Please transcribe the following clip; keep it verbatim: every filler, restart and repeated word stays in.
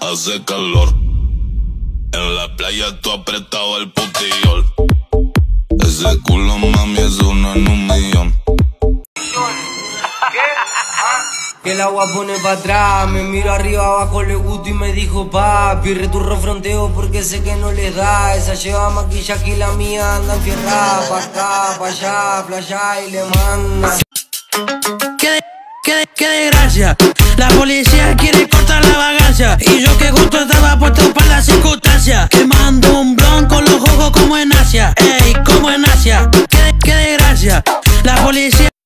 hace calor. En la playa tú apretado el putiol. Ese culo, mami, es uno en un millón. Que el agua pone pa' atrás, me miro arriba abajo, le gusto y me dijo papi, returro fronteo porque sé que no les da. Esa lleva maquillaje y la mía anda enfierrada, pa' acá, pa' allá, playa y le manda. Qué, de, qué, de, qué desgracia, la policía quiere cortar la vagancia y yo que justo estaba puesto para la circunstancia, quemando un blon con los ojos como en Asia, ey, como en Asia. Qué, qué desgracia, la policía